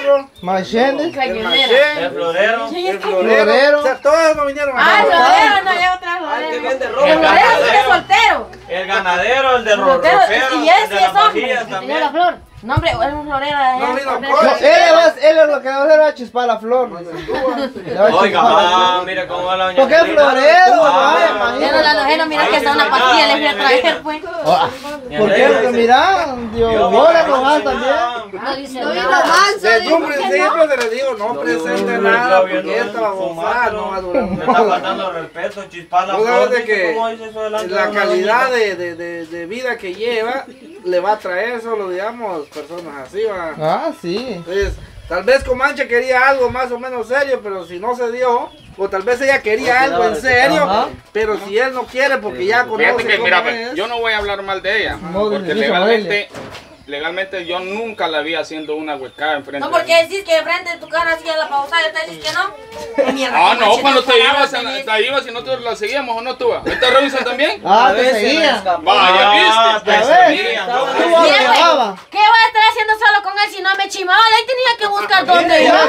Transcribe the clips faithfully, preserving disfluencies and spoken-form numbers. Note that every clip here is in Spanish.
árbol. Machende. El machén. El florero. El florero. O sea, todos no vinieron Ah, a el florero, no hay otra florero. El florero es soltero. El ganadero, el de Florero, rorrofero, y el ese de las es hombre. vajillas también. Flor. No, hombre, es un florero de No vino allá. Cora. Él, es- él es lo que va a hacer, va a chispar la flor. Le va a Oiga, chispar la ah, flor. mire cómo va la doña. ¿Por qué Angelina? florero? Ah, Vaya, Ya no imagínate. la nojeno, mira Ahí que sí está no una hay pastilla, nada, le fui a doña traer Angelina. pues. Ah, ¿por qué? Porque mira, Dios, ahora lo vas también. No dice No vino nada. manso, Desde dijo un que principio no. se le digo, no presente no, nada, no, porque no, esta babosada no va a durar Me mucho. está faltando respeto, chispar la Vos flor. sabés de dice, que ¿cómo dice eso delante de la una calidad doñita? de, de, de, de vida que lleva le va a traer solo, digamos, personas así, va. Ah, sí. Entonces, tal vez Comanche quería algo más o menos serio, pero si no se dio, o tal vez ella quería algo en serio, Ajá. pero si él no quiere porque ya Fíjate conoce que, cómo mira, es. yo no voy a hablar mal de ella, No, porque dice legalmente, legalmente yo nunca la vi haciendo una huecada enfrente No, de porque Ah, mí. decís que enfrente de tu cara así a la pausa y te dices que no. Qué mierda, Ah, qué no, mancheta cuando te palabras ibas, tenés. te ibas y nosotros la seguíamos o no tú. ¿Está Robinson también? Ah, te seguía. Vaya, Ah, viste. te Ya ves. seguían, Tú ¿no? vas Mira, a güey, llevaba. ¿qué voy a estar haciendo solo con él si no me chimaba? Ahí tenía que buscar dónde iba.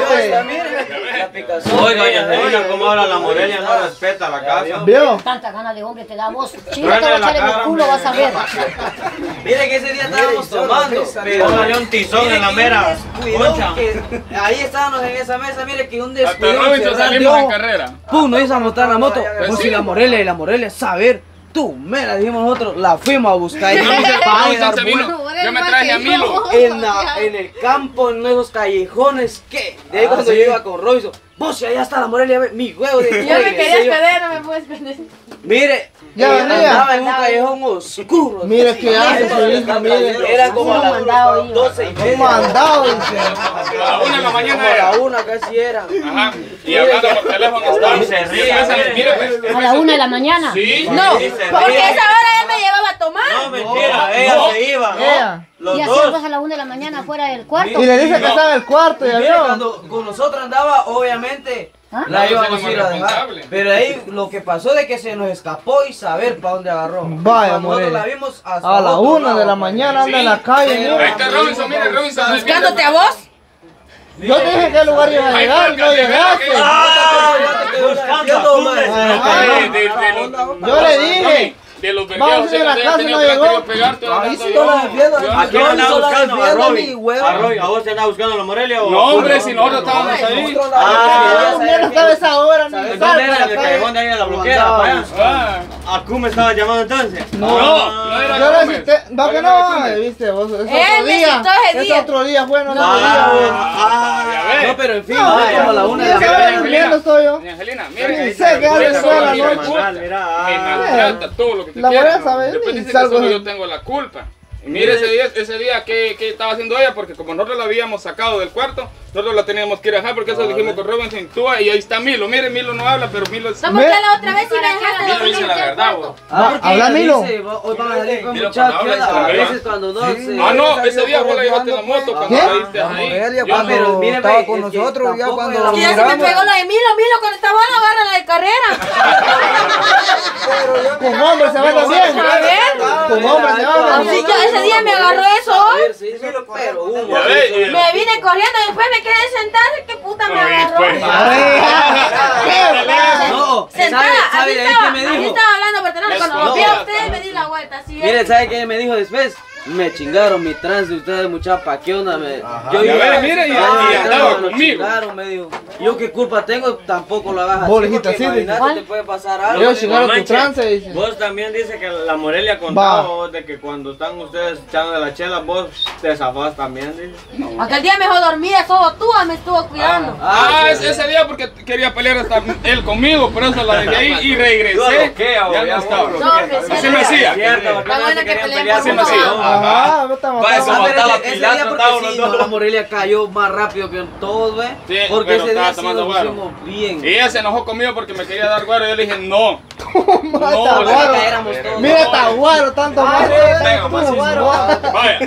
La picazón. Oiga, doña Angelina, ¿cómo habla la Morelia? No respeta la casa. ¿Vio? Tanta gana de hombre te da vos. Si Truena no te la va a echar en el cara, culo, hombre. vas a ver. Mire que ese día estábamos tomando. Póngale un tizón en la mera concha. Que ahí estábamos en esa mesa, mire que un Hasta descuido. Robinson salimos en carrera. Pum, nos hizo a montar la moto. Pues Pues sí. si la Morelia y la Morelia, saber, tú, me la dijimos nosotros, la fuimos a buscar. Y Robinson, Ay, Robinson se vino. Yo me traje a Milo. en, la- en el campo, en esos callejones, ¿qué? De ahí Ah, cuando sí. yo iba con Robinson, vos, si allá está la Morelia, ve, mi huevo de Yo me fuego", quería decía yo. esconder, no me puedes esconder. Mire, Ya eh, venía. andaba en un callejón oscuro. Mira así. qué hace su hija, mire. Era como a mandado las iba. doce y Un media. mandado, dice. A la una de la mañana Como a era. la una casi era. Ajá. Y hablando por teléfono estaba. Y se ríe, Mire, mire. pues. A la una de la mañana. Sí. No, Y se porque ríe. a esa hora él me llevaba a tomar. No, mentira, ella No. se iba, ¿no? Ella. Los Y dos. hacíamos a la una de la mañana afuera del cuarto. Y le dice que estaba en el cuarto, ya Mire, vio. cuando con nosotros andaba, obviamente, ¿Ah? la No, íbamos ese a ir no a es dejar. responsable. Pero ahí lo que pasó de que se nos escapó y saber para dónde agarró. Vaya, Cuando nosotros Morelia. la vimos hasta A la otro una lado, de la pues. mañana anda en la Sí. calle, Ahí mira. está Robinson, mire, Robinson. ¿Buscándote a vos? Yo te dije a qué lugar ibas a Ahí llegar, fue no el que- llegaste. Ah, Ya te estoy buscando diciendo, a man. Ah, De- de- de los- Yo le dije. De los Vamos vergueros, a ir a la se casa, tenía no que llegó. querido pegar, todo Ahí el sí rato no la yo. defiendo. Yo- ¿A quién Yo andaba solo buscando? ¿A defiendo a Robin? mi huevo. ¿A Robin? ¿A vos te andaba buscando a la Morelia o No, a hombre, Julio? si nosotros estábamos ahí. Nosotros la- Ah, No, mira, estaba esa hora, ni ¿En sal dónde era? para ¿En el la callejón calle. de ahí de la bloquera? para allá? Ah, ¿A Q me estaba llamando entonces? No, no, no era Yo Gómez. resisté, va que No era no, Gómez. viste vos, es Él otro me día, citó ese es día. otro día, bueno, no, Ah, día. ah, ya ves. No, pero en fin, No, fue como a la una de la ya mañana. sabes, durmiendo estoy yo. Doña Angelina, Sí, mire. sé que por hay eso escuela ella anoche. me gusta. Mira, Me ah. maltrata todo lo que te La quiera. voy a saber, Después y dice que salgo solo de- yo tengo la culpa. Y mire ese día, ese día que, que estaba haciendo ella, porque como nosotros la habíamos sacado del cuarto, nosotros la teníamos que ir a dejar, porque eso dijimos con Robinson, tú, y ahí está Milo. Mire, Milo no habla, pero Milo es... No, porque la otra vez sí me dejaste Milo dormir dice en la el verdad, cuarto. vos. Ah, porque habla ella Milo. dice, hoy van a salir con Milo, muchachos. cuando habla, dice la A verdad. veces cuando no se... Ah, no, ese día vos la llevaste en la moto cuando ¿Qué? la diste La ahí. Morelia Yo cuando no. pero mire, estaba ve, con es que nosotros, ya tampoco cuando era- la Que ya se me miramos. pegó lo de Milo, Milo cuando estaba bueno, agarra la de carrera. Con hombres se va también. A ver. Con hombres se va Así yo ese día me agarró eso A hoy. ver, se hizo, pero humo. Ya ves, y- Me vine corriendo y después me quedé sentada. ¿Qué puta me Ay, agarró? pues. No, Sentada, ¿sabe, así sabe de ahí estaba, qué me así dijo? estaba hablando por teléfono. Cuando No. lo vi a ustedes me di la vuelta, así Mire, es. ¿sabe qué me dijo después? Me chingaron mi trance, ustedes mucha pa' qué onda, me... Yo Ya iba- ves, mire, y- Ah, y andaba claro, lo conmigo. chingaron, me dijo. Yo qué culpa tengo, tampoco lo hagas así, Vos le dijiste porque así, imagínate, ¿cuál? te puede pasar algo. Ellos chingaron tu Manche, trance, dice. Vos también dices que la Morelia contaba vos de que cuando están ustedes echando la chela, vos te zafás también, dice. Aquel día mejor dormía, solo tú me estuvo cuidando. Ah, ese, ese día porque quería pelear hasta él conmigo, por eso la dejé ahí y Yo regresé. bloqueo, Ya no ya estaba. vos No, hombre, sí, Así me hacía. Cierto, porque Está no bueno se que querían peleen pelear, por Así me hacía. uno. Ajá, vos estamos Para eso Ah, pero mataba ese, ese Pilato, día porque estábamos los sí, dos. no, la Morelia cayó más rápido que todos, ¿ves? Sí, porque pero ese día estaba sí tomando nos guaro. pusimos bien. Y ella se enojó conmigo porque me quería dar guaro y yo le dije no. Está guaro. Mira, está guaro, tanto más. Venga, macizo. Vaya.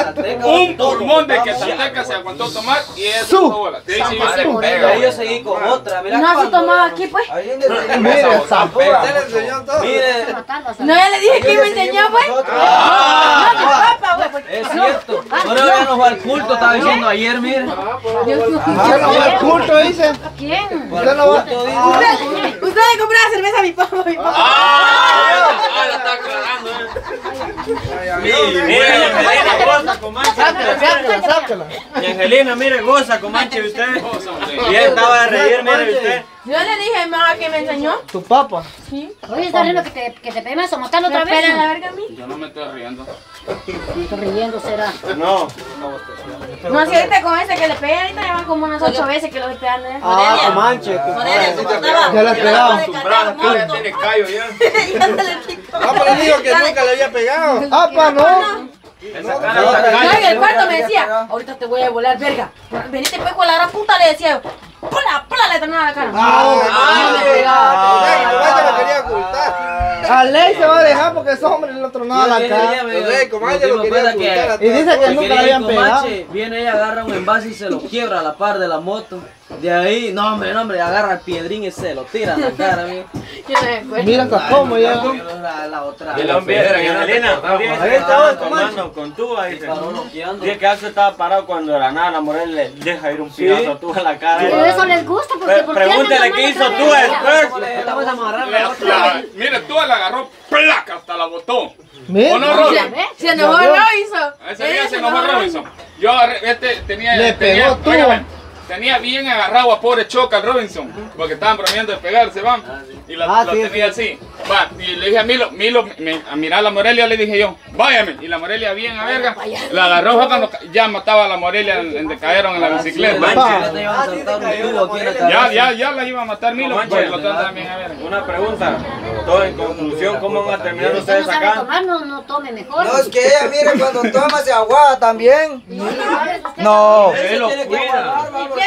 Un pulmón de quesalteca se aguantó tomar y eso sola. De ahí sí yo se pega. Ahí yo seguí con otra, mira. No se tomaba aquí, pues. Ahí en el Mira, zapura. Usted le enseñó todo. Mire. No, ya le dije que me enseñó, pues. No, mi papá, güey. Es cierto. Ahora ya nos va al culto, estaba diciendo ayer, mire. ¿Usted no va al culto, dice? ¿Quién? ¿Usted no va? Usted usted le compró la cerveza a mi papá, mi papá. Ah, la está aclarando, eh. Mire, Angelina, goza con mancha. Sácala, sácala, sácala. Y Angelina, mire, goza con mancha usted. Y él estaba de reír, mire usted. Yo le dije, mamá, que me enseñó. Tu papá. Oye, ¿estás riendo que te, que te pegues o matarlo otra vez? Espera la verga a mí. Yo no me estoy riendo. Estoy riendo, será. No. No, si ahorita con ese que le pegué, ahorita ya van como unas ocho veces que lo estoy pegando. ¿eh? Ah, Comanche. Ya le has pegado. Acostumbrada, que ya tiene callo ya. Ah, pero él dijo que nunca le había pegado. Ah, pa, no. Esa cara está No, en callo. el cuarto me decía, ahorita te voy a volar, verga. Venite pues con la gran puta, le decía. Pula, pula, le tornaba la cara. Ah, no me pegaba. o sea, que Comanche lo quería ocultar. A ley se va a dejar porque ese hombre le tronaba la cara. Entonces, Comanche lo quería ocultar. a Y dice que Que nunca le viene habían pegado. Comanche, viene ella, agarra un envase y se lo quiebra a la par de la moto. De ahí, no hombre, no hombre, agarra el piedrín y se lo tira a la cara, amigo. Yo no me acuerdo. Mira hasta cómo ya. La, la otra. Y el hombre, Angelina, ahí estaba tomando con tú, ahí. Paró noqueando. Dice que Axel estaba parado cuando de la nada la Morel le deja ir un piazo a tú a la cara. Pero eso les gusta porque Pre- ¿por qué Pregúntale andan qué hizo tomando tú otra vez? después. Estamos amarrando La- la otra. la- Mire, tú la agarró placa hasta la botó. Mira. ¿O no, Robin? Se enojó Robinson. Ese día se enojó Robinson. Yo agarré, este tenía, Le tenía, pegó tú. óigame, tenía bien agarrado a pobre Choca al Robinson, porque estaban bromeando de pegarse, van. Y la, Ah, lo sí, tenía así. Va, y le dije a Milo, Milo, me- a mirar a la Morelia, le dije yo, váyame. Y la Morelia bien a verga, la agarró fue cuando ca- ya mataba a la Morelia en, en- de cayeron en la bicicleta. Manche, te iban a saltar un tubo aquí en la Ya, cabeza. ya, ya la iba a matar Milo, Manche, pues lo tratan bien a verga. Una pregunta, todo en conclusión, ¿cómo van a terminar Si usted no ustedes sabe acá? tomar, no, no tome mejor. No, es que ella, mire, cuando toma se aguada también. No. Él lo cuida.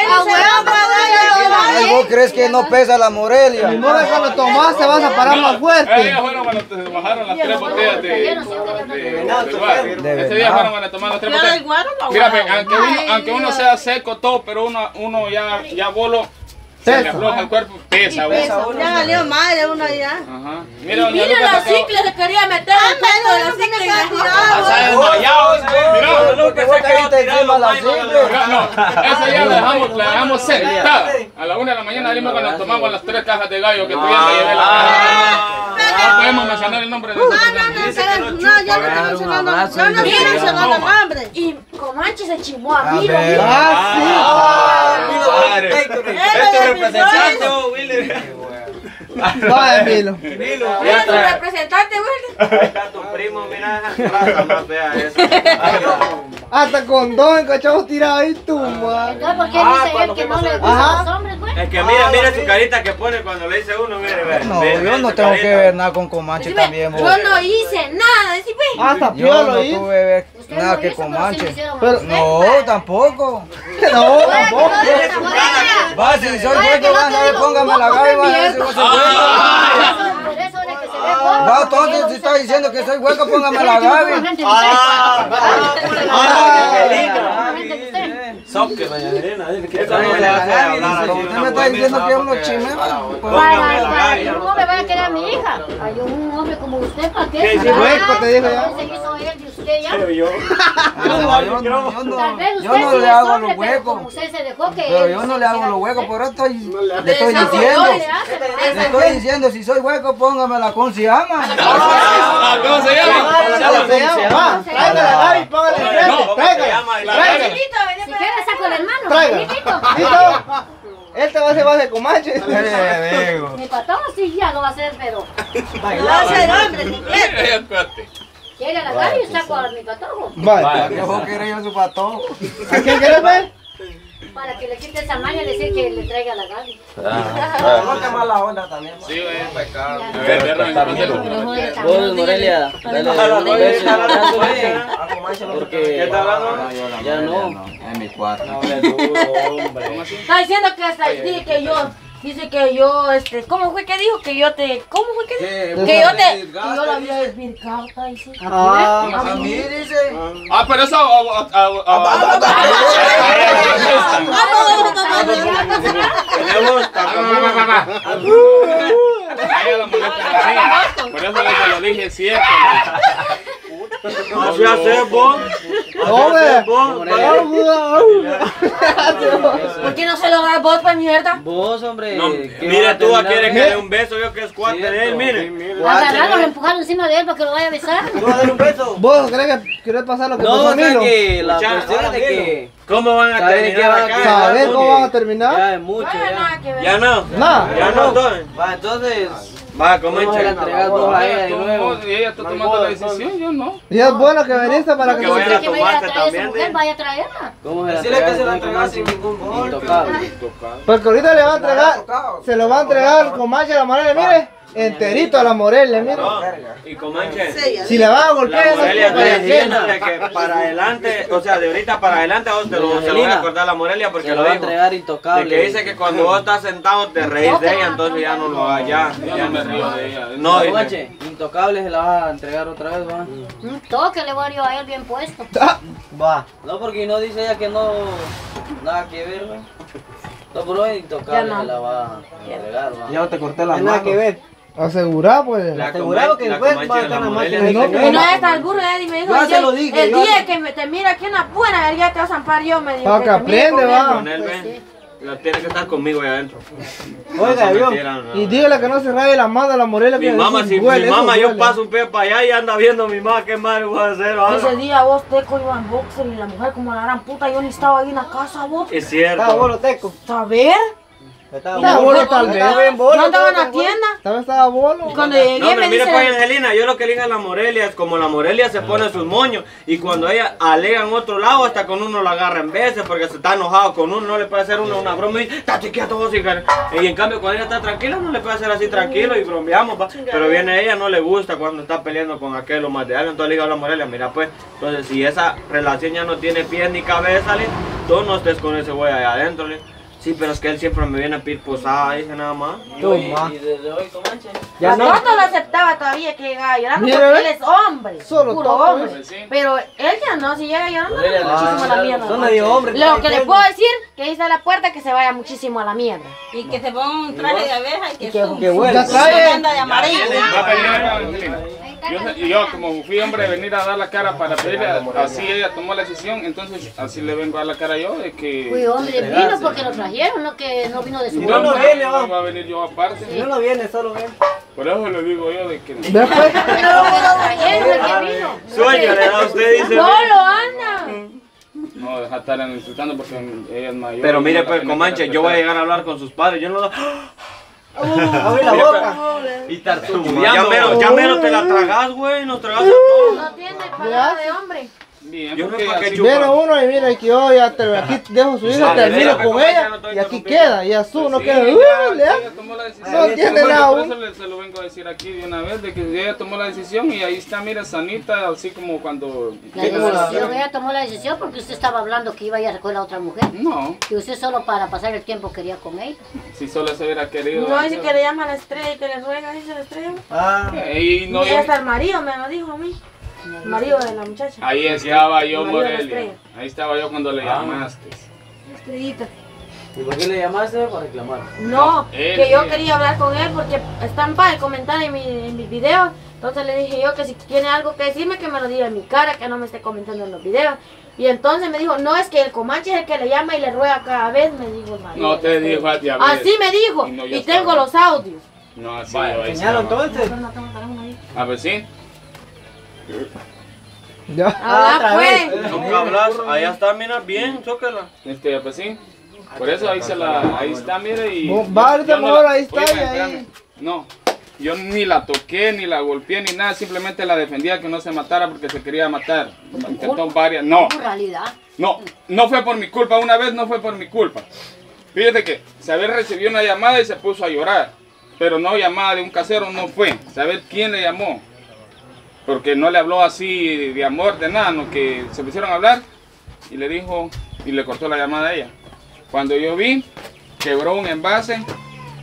Ay, ¿vos crees que no pesa la Morelia? Ni modo que cuando tomás se vas a parar más Ellas fuerte. fueron cuando se bajaron las tres botellas de, de, del guaro. De Ese día verdad. fueron cuando tomaron las tres botellas. Mira, ve, aunque uno, aunque uno sea seco todo, pero uno, uno ya, ya bolo, se le Pesa. afloja el cuerpo, pesa. güey. Ya valió madre uno ya. Ajá. Mira, doña Mira Luca los sacó- cicles, se quería meter el cuento de los cicles. Está desmayado ese. Mira, Lupe se quedó tirado los maimos. mira, no, esa ya la dejamos, la dejamos sentada. A la una de la mañana salimos cuando tomamos las tres cajas de gallo que tú ya te llevé la caja. No podemos mencionar el nombre de esa persona. No, yo no estoy mencionando, yo no estoy mencionando nombres. Y Comanche se chimó a mí. Ah, Es tu representante, oh, Willy. sí. Vaya, Milo. Mira tu representante, güey. Ahí está tu primo, mira esa raza más fea esa. Hasta con dos encachamos tirados ahí tú, man. Entonces, ¿por qué Ah, dice él cuando que no fuimos le a- gustan Ajá. los hombres, güey? Es que mira, mira su carita que pone cuando le dice uno, mire, ve. No, ve, ve yo no su tengo carita. que ver nada con Comanche Decime, también, vos. yo no hice nada, decí, pues. Hasta Yo piolo no ahí. tuve ver Usted nada no que hizo, pero sí Comanche. lo hicieron a Pero- usted. No, tampoco. No, tampoco. Va, si soy Oye, que hueco, no va, te no, digo, póngame la vos gaba y va a come ver si vos soy Por hueco. eso es de que se ve gordo. Va, entonces si está diciendo que soy hueco, póngame la gaba. Soque, doña Elena, dile que Eso no le hace hablar. Como usted me está diciendo que uno chisme, Póngame la galla. ¿Cómo me va a querer a mi hija? Hay un hombre como usted, ¿para qué? Sí, hueco, te digo ya. Se hizo él de usted ya. Pero yo. No, yo no, yo Tal vez no, usted yo no sí le es hago hombre, los pero como huecos. usted se dejó que Pero él yo se no le hago hiciera los huecos, usted. por eso estoy, le estoy Esa diciendo. mujer le hace, Le esa estoy diciendo, si soy hueco, póngamela con se llama. Ah, ¿cómo se llama? ¿Cómo se llama? Va, tráigala a Gaby, póngale enfrente. No, Tráigala. Tráigala. Chiquito, vení, Si pues. quiere saco el hermano. Traiga. Chiquitito. ¿Listo? Él te va a hacer base de Comanche. Mi patrón sí ya lo va a hacer, pero Va a ser hombre, Mira, ya espérate. quiere a la Gaby y saco a mi patrón. Vaya. ¿Qué vos querés yo su patón? ¿A quién quieres ver? Para que le quite esa maña y decir que le traiga a la Gaby. No te mala onda también. Sí, güey. A ver, ya no. Vos, Morelia, dale un beso y un abrazo, güey. Porque ¿Qué está hablando? ya no. En mi cuarto. Hable duro, hombre. Está diciendo que hasta dije que yo Dice que yo, este, ¿cómo fue que dijo? Que yo te, ¿cómo fue que dijo? Que yo te, que yo la había desvirgado, dice. Ah, a mí dice. Ah, pero eso... A ella la molesta así. Por eso le lo dije cierto. Así haces vos. Hombre. ¿Por qué no se lo das vos, pues, mierda? Vos, hombre. No, ¿qué mire, va a tú a terminar? querer que le dé un beso, yo que es cuate de él, mire. Agarrarlo, empujarlo encima de él para que lo vaya a besar. ¿Vos crees que querés pasar lo que No, pasó o a sea Milo? que la Escuchá, cuestión es de que... ¿Cómo van a ¿Saben de qué terminar va acá? a ¿Sabes quedar? cómo van a terminar? Ya es mucho, No hay nada ya. que ver. Ya no. Nada. Ya no, entonces. Va, entonces... Va, ¿cómo Vamos a echa? entregar dos a ella de Tú, nuevo. vos, y ella está tomando la decisión, yo no. Y es bueno que viniste para que Que se vayan te... a Que vaya a tomarse traer a esa también, mujer, de- vaya a traerla. ¿Cómo se la Decirle que se la entregas? entregaba sin ningún golpe. Intocable. Porque ahorita le va a entregar, se lo va a entregar con mancha a la Morelia, mire, enterito a la Morelia, mire. No, y Comanche. Si le van a La golpear esa Morelia culpa está de diciendo quién. de que para adelante, o sea, de ahorita para adelante a vos te lo, Doña se lo voy a Angelina, acordar a la Morelia porque Se lo lo va a dijo. entregar De intocable. que dice que cuando vos estás sentado te reís de ella, entonces ya no lo hagas, ya, Yo ya no me río de ella. No, dice, Comanche, intocable se la vas a entregar otra vez, va. Un toque le voy a dar yo a él bien puesto. Va. No, porque no dice ella que no... Nada que ver, va. No, pero es intocable Ya no. se la va a entregar, va. Ya te corté la No hay nada que ver. Asegurá, pues. la Asegurado que Comanche- después la va a Comanche de estar la la Morelia máquina. dice No, que- Y no es al burro, Eddie me dijo, Yo se yo- lo dije, el yo día se- que me, te mira aquí una buena verga te vas a zampar yo, me dijo. Para que te mire aprende, con va. él. Con él, ven. La tiene que estar conmigo ahí adentro. Oiga, No se yo. metieran, no. Y dígale que no se raye la mano a la Morelia. Mi que mamá, eso si duele, mi eso mamá, yo duele. paso un pie para allá y anda viendo a mi mamá, qué madre voy a hacer, ¿va? Ese día vos, Teco, iba en boxer y la mujer como la gran puta, yo ni estaba ahí en la casa, vos. Es Estaba cierto. bolo teco. ¿Saber? Estaba Y la bolo mujer- tal vez. Yo andaba en la tienda. Tal vez estaba bolo. Y cuando llegué No, hombre, me mire pues, dice... Angelina, yo lo que le digo a la Morelia es como la Morelia se pone sus moños y cuando ella alega en otro lado, hasta con uno lo agarra en veces porque se está enojado con uno, no le puede hacer uno una broma y dice, está chiquito vos, hija". Y en cambio cuando ella está tranquila, no le puede hacer así tranquilo y bromeamos, va. Pero viene ella, no le gusta cuando está peleando con aquel o más de algo, entonces le digo a la Morelia, mira pues, entonces si esa relación ya no tiene pies ni cabeza, le, tú no estés con ese güey allá adentro, le. Sí, pero es que él siempre me viene a pedir posada, dice nada más. Y hoy- y desde hoy, Comanche. Ya A no. todo lo aceptaba todavía que llegaba llorando Mira, porque ve. él es hombre, Solo puro todo, hombre. pues, sí. Pero él ya no, si llega llorando, Morelia, le va muchísimo a la mierda. son medio hombres. Lo que le puedo decir, que ahí está la puerta, que se vaya muchísimo a la mierda. Y que se ponga un traje de abeja y que Que- su que huele. su anda de amarillo. Va a pedir, Angelina. Yo, y yo como fui hombre de venir a dar la cara para pedirle, así ella tomó la decisión, entonces así le vengo a dar la cara yo de que... Uy, hombre, vino porque lo trajeron, no que no vino de su No, no, mamá. viene, no va a venir yo aparte. No no viene, solo ven. Por eso le digo yo de que... Ve pues. Pero que lo trajeron, el que vino. Sueño le da a usted, dice. ¡Solo anda! No, deja de estar insultando porque ella es mayor. Pero mire no la pues, tiene Comanche, que yo voy a respetar. llegar a hablar con sus padres, yo no lo... Abre la boca. Y Ya tartubeando. mero, ya mero te la tragas, güey, nos tragas a todos. No tiene palabra de hombre. Bien, Yo no porque sé pa' qué así- chupa. Viene uno y mira que yo ya te, aquí dejo su hija, Vale, termino déjame con comer, ya ella no estoy y aquí interrumpiendo. queda. Y azul no Sí, queda. ya, Uh, ya le da. ella tomó la decisión. No entiende Por nada Por aún. eso le- se lo vengo a decir aquí de una vez, de que ella tomó la decisión y ahí está, mira, sanita, así como cuando... La decisión, ella tomó la decisión porque usted estaba hablando que iba a ir a recoger a otra mujer. No, Y usted solo para pasar el tiempo quería con ella. si solo se hubiera querido... No, dice que le llama a la estrella y que le ruega, dice la estrella. Ah. Eh, Y no, y yo- hasta el marido me lo dijo a mí. El marido de la muchacha. ahí estaba yo, Marido de la Morelia. estrella. Ahí estaba yo cuando le llamaste. Estrellita. ¿Y por qué le llamaste? Para reclamar. No, Él, que yo sí. quería hablar con él porque está en paz el comentario en, mi, en mis videos. Entonces le dije yo que si tiene algo que decirme, que me lo diga en mi cara, que no me esté comentando en los videos. Y entonces me dijo, no, es que el Comanche es el que le llama y le ruega cada vez, me dijo el marido. No te dijo a ti a ver. Así me dijo, Y no, y, yo tengo estaba. los audios. No, así Vaya, yo ahí señalo estaba. entonces. No tengo teléfono ahí. A ver, sí. Ya. Habla, otra pues. vez. Nunca hablas, allá está, mira, bien, chócala. Este, pues sí. Por eso ahí se la, ahí está, mire y. Bo- va, ahorita yo no mejor la- ahí está, Oiga, y ahí- espérame. No, yo ni la toqué, ni la golpeé, ni nada, simplemente la defendía que no se matara porque se quería matar. Intentó varias, no, En realidad. no, no fue por mi culpa, una vez no fue por mi culpa. Fíjate que Saber recibió una llamada y se puso a llorar, pero no llamada de un casero, no fue. Saber quién le llamó, porque no le habló así de amor, de nada, no, que se pusieron a hablar y le dijo, y le cortó la llamada a ella. Cuando yo vi, quebró un envase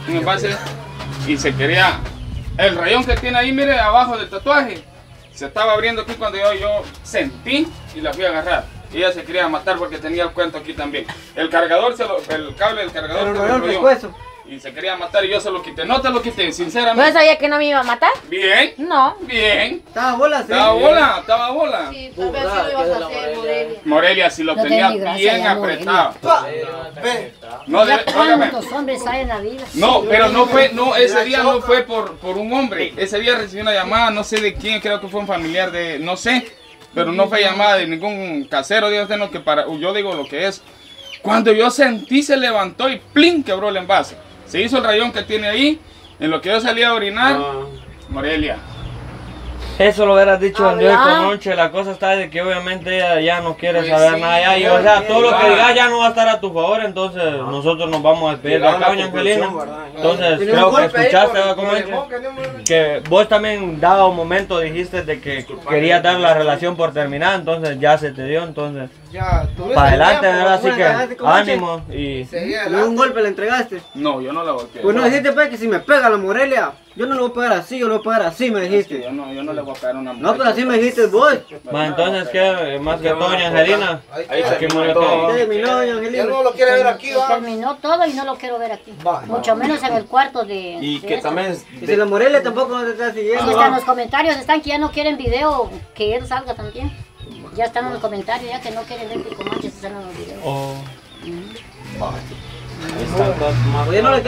un envase y se quería, el rayón que tiene ahí, mire, abajo del tatuaje, se estaba abriendo aquí cuando yo, yo sentí y la fui a agarrar. Y ella se quería matar porque tenía el cuento aquí también. El cargador, se lo, el cable del cargador Pero se no lo era enrolló. pescuezo. Y se quería matar y yo se lo quité. No te lo quité, sinceramente. ¿No sabía que no me iba a matar? Bien, No. bien. Estaba bola, sí. Estaba bola, estaba bola. Sí, tal vez sí lo ibas a hacer, Morelia. Morelia, si lo No tenía tenés gracia, bien ya, apretado. Pa, ve. No, Ya debe, óigame. cuántos hombres hay en la vida. No, pero no fue, no, ese día no fue por, por un hombre. Ese día recibí una llamada, no sé de quién, creo que fue un familiar de, no sé, pero no fue llamada de ningún casero, Dios de lo que para, yo digo lo que es. Cuando yo sentí se levantó y plin quebró el envase. Se hizo el rayón que tiene ahí, en lo que yo salí a orinar, Morelia. Eso lo hubieras dicho en Dios Habla. con noche. La cosa está de que obviamente ella ya no quiere Pues saber sí, nada ya. Y ya, o sea, ya, todo lo que ya. digas ya no va a estar a tu favor. Entonces nosotros nos vamos a despedir de Llegaron a acá, la doña Angelina. conclusión, ¿verdad? Entonces Tiene un creo que golpe ahí escuchaste, por- ¿verdad, por Comanche? el moco, ¿no, hombre? Que vos también, dado un momento, dijiste de que querías dar la relación por terminada. Entonces ya se te dio. Entonces, Ya, tuviste para adelante, tiempo, ¿verdad? Así una cagaste, que Comanche. ánimo. Y Seguí Y un adelante. golpe le entregaste. No, yo no la golpeé. Pues no dijiste pues que si me pega la Morelia, yo no le voy a pegar así, yo le voy a pegar así, me Es que dijiste. yo no, yo no le voy a pegar a una mujer. No, pero así me dijiste vos. más entonces, ¿qué? Más que todo, doña Angelina. Ahí Aquí murió todo. ¿Qué terminó, doña Ya Angelina? no lo quiere ver aquí, va. Terminó todo y no lo quiero ver aquí. Va. Mucho menos en el cuarto de. Y de que esa. también Y si la Morelia tampoco no te está Aquí siguiendo. están los comentarios, están que ya no quieren video, que él salga también. Ya están en los comentarios, ya que no quieren ver que Comanche se salen en los videos. Oh. Oye, no le